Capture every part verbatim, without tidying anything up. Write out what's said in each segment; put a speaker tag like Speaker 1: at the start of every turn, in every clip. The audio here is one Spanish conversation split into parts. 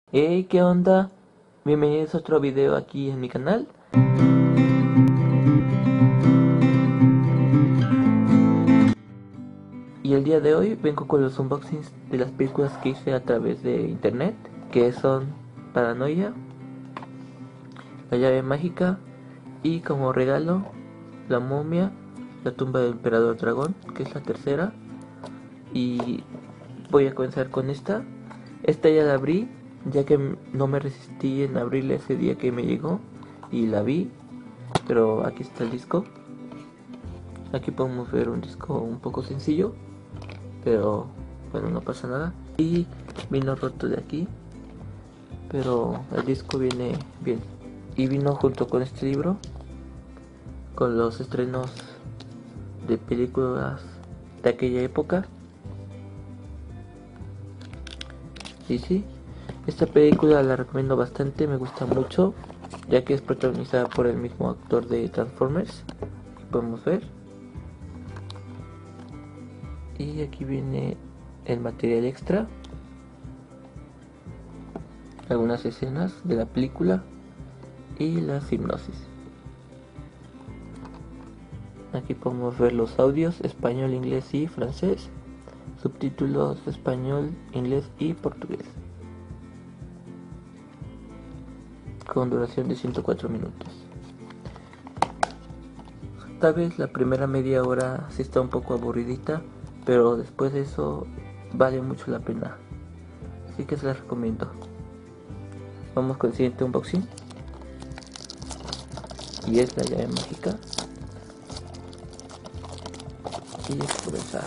Speaker 1: Hey, ¿qué onda? Bienvenidos a otro video aquí en mi canal. Y el día de hoy vengo con los unboxings de las películas que hice a través de internet, que son Paranoia, La llave mágica y como regalo La momia, La tumba del emperador dragón, que es la tercera. Y voy a comenzar con esta. Esta ya la abrí, ya que no me resistí en abrirla ese día que me llegó y la vi. Pero aquí está el disco. Aquí podemos ver un disco un poco sencillo, pero bueno, no pasa nada. Y vino roto de aquí, pero el disco viene bien. Y vino junto con este libro, con los estrenos de películas de aquella época. Y sí, esta película la recomiendo bastante, me gusta mucho, ya que es protagonizada por el mismo actor de Transformers. Podemos ver. Y aquí viene el material extra, algunas escenas de la película y la hipnosis. Aquí podemos ver los audios español, inglés y francés, subtítulos español, inglés y portugués, con duración de ciento cuatro minutos. Tal vez la primera media hora sí está un poco aburridita, pero después de eso vale mucho la pena, así que se las recomiendo. Vamos con el siguiente unboxing, y es la llave mágica. Y hay que comenzar.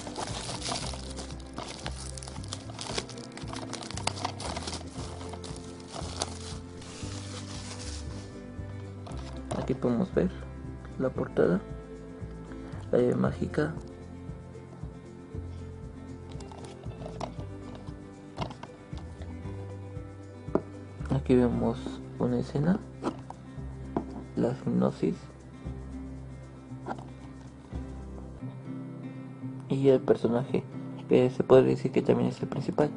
Speaker 1: Aquí podemos ver la portada, la llave mágica. Aquí vemos una escena, la hipnosis y el personaje, que se puede decir que también es el principal.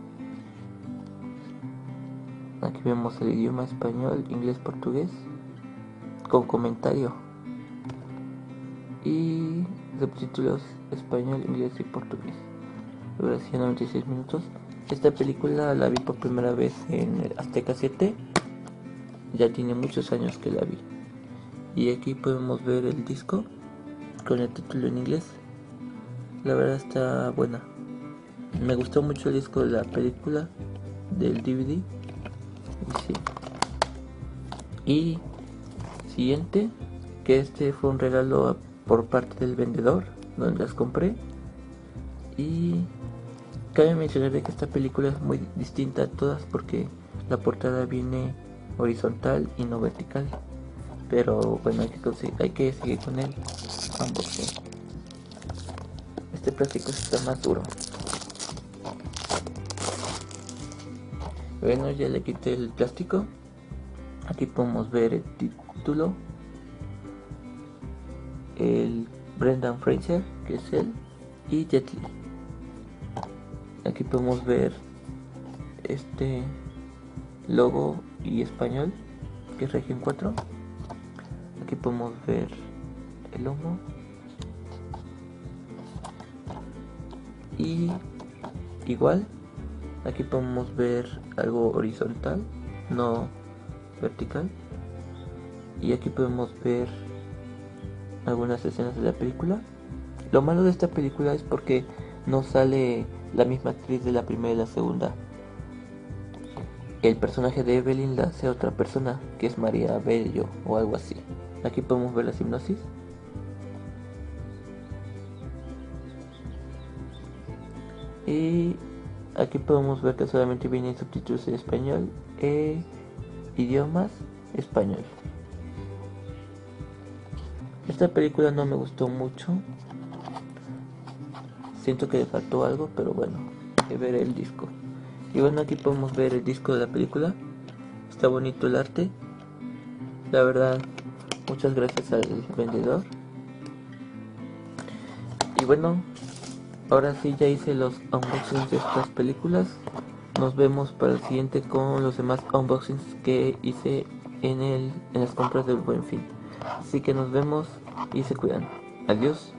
Speaker 1: Aquí vemos el idioma español, inglés, portugués, con comentario, y subtítulos español, inglés y portugués. Duración noventa y seis minutos. Esta película la vi por primera vez en Azteca siete, ya tiene muchos años que la vi. Y aquí podemos ver el disco con el título en inglés. La verdad está buena. Me gustó mucho el disco de la película, del D V D. Y sí. Y siguiente, que este fue un regalo por parte del vendedor, donde las compré. Y cabe mencionar que esta película es muy distinta a todas porque la portada viene horizontal y no vertical. Pero bueno, hay que, hay que seguir con él. Ambos, ¿sí? Este plástico está más duro. Bueno, ya le quité el plástico. Aquí podemos ver el título, el Brendan Fraser, que es él, y Jet Li. Aquí podemos ver este logo y español, que es región cuatro. Aquí podemos ver el lomo y igual aquí podemos ver algo horizontal, no vertical. Y aquí podemos ver algunas escenas de la película. Lo malo de esta película es porque no sale la misma actriz de la primera y la segunda. El personaje de Evelyn la hace otra persona, que es María Bello o algo así. Aquí podemos ver la hipnosis. Y aquí podemos ver que solamente vienen subtítulos en español e idiomas español. Esta película no me gustó mucho. Siento que le faltó algo, pero bueno, hay que ver el disco. Y bueno, aquí podemos ver el disco de la película. Está bonito el arte. La verdad, muchas gracias al vendedor. Y bueno, ahora sí ya hice los unboxings de estas películas. nos vemos para el siguiente con los demás unboxings que hice en el en las compras del Buen Fin. Así que nos vemos y se cuidan. Adiós.